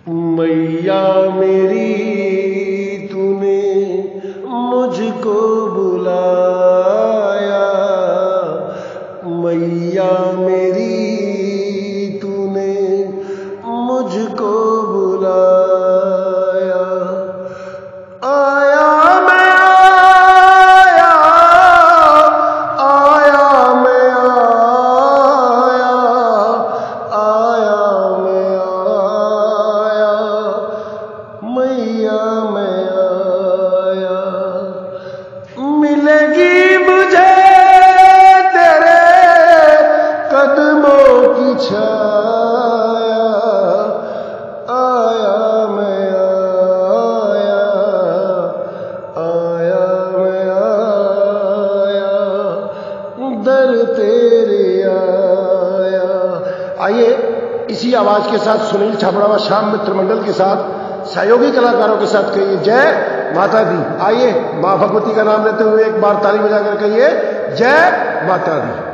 मैया मेरी तूने मुझ को बुलाया, मैया मेरी तूने मुझको बुलाया। आया मैं आया, आया मैं आया, आया मैं आया, मैया मैं आया। मिलेगी मुझे तेरे कदमों की छाया, आया मैं आया, आया मैं आया, दर तेरे आया। आइए इसी आवाज के साथ सुनील छाबड़ा व श्याम मित्र मंडल के साथ सहयोगी कलाकारों के साथ कहिए जय माता दी। आइए मां भगवती का नाम लेते हुए एक बार ताली बजाकर कहिए जय माता दी।